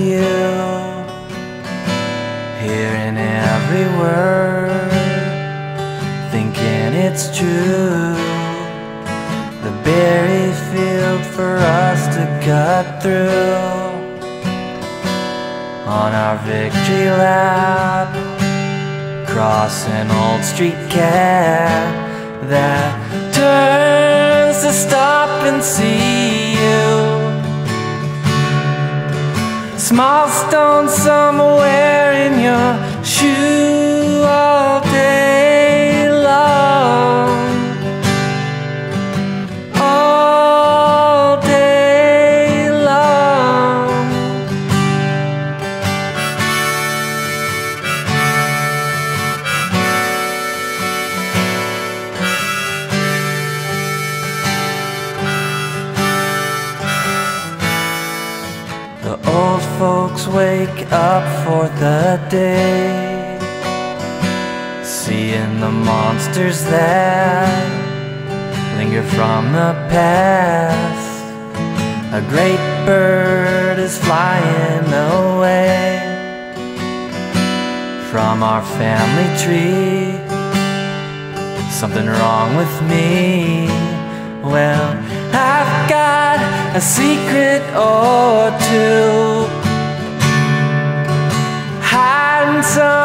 you, hearing every word, thinking it's true. The berry field for us to cut through. On our victory lap, crossing Old Street cab that turns to stop and see you. Small stone somewhere in your shoe all day long. All day long. The old folks wake up for the day, seeing the monsters that linger from the past. A great bird is flying away from our family tree. Something wrong with me? Well, I've got a secret or two, hiding some